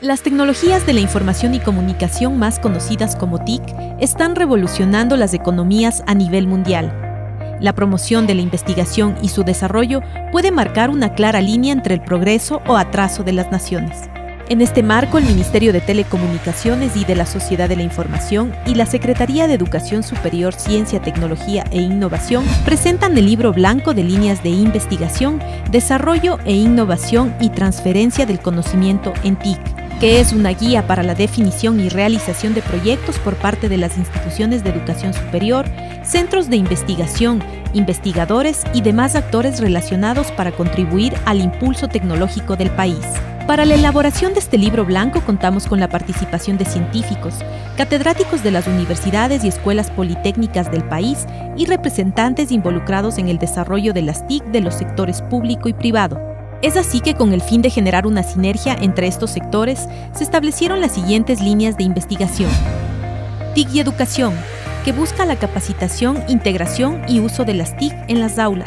Las tecnologías de la información y comunicación, más conocidas como TIC, están revolucionando las economías a nivel mundial. La promoción de la investigación y su desarrollo puede marcar una clara línea entre el progreso o atraso de las naciones. En este marco, el Ministerio de Telecomunicaciones y de la Sociedad de la Información y la Secretaría de Educación Superior, Ciencia, Tecnología e Innovación presentan el Libro Blanco de Líneas de Investigación, Desarrollo e Innovación y Transferencia del Conocimiento en TIC, que es una guía para la definición y realización de proyectos por parte de las instituciones de educación superior, centros de investigación, investigadores y demás actores relacionados para contribuir al impulso tecnológico del país. Para la elaboración de este libro blanco contamos con la participación de científicos, catedráticos de las universidades y escuelas politécnicas del país y representantes involucrados en el desarrollo de las TIC de los sectores público y privado. Es así que, con el fin de generar una sinergia entre estos sectores, se establecieron las siguientes líneas de investigación. TIC y educación, que busca la capacitación, integración y uso de las TIC en las aulas.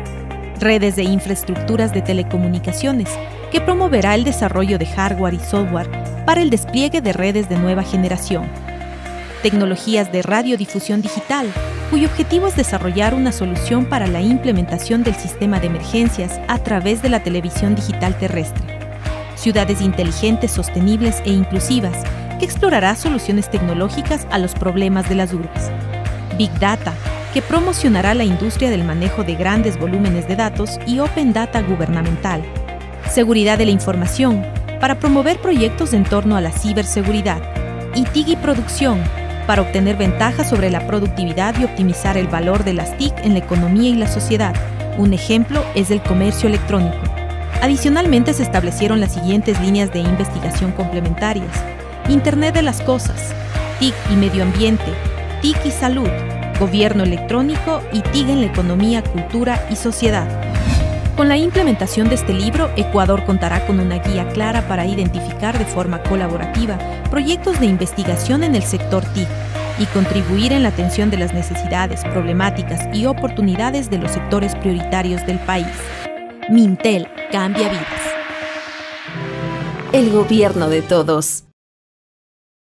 Redes de infraestructuras de telecomunicaciones, que promoverá el desarrollo de hardware y software para el despliegue de redes de nueva generación. Tecnologías de radiodifusión digital, cuyo objetivo es desarrollar una solución para la implementación del sistema de emergencias a través de la televisión digital terrestre. Ciudades inteligentes, sostenibles e inclusivas, que explorará soluciones tecnológicas a los problemas de las urbes. Big Data, que promocionará la industria del manejo de grandes volúmenes de datos y Open Data gubernamental. Seguridad de la información, para promover proyectos en torno a la ciberseguridad. Y TIC y producción, para obtener ventajas sobre la productividad y optimizar el valor de las TIC en la economía y la sociedad. Un ejemplo es el comercio electrónico. Adicionalmente, se establecieron las siguientes líneas de investigación complementarias: Internet de las Cosas, TIC y medio ambiente, TIC y salud, gobierno electrónico y TIC en la economía, cultura y sociedad. Con la implementación de este libro, Ecuador contará con una guía clara para identificar de forma colaborativa proyectos de investigación en el sector TIC y contribuir en la atención de las necesidades, problemáticas y oportunidades de los sectores prioritarios del país. Mintel cambia vidas. El gobierno de todos.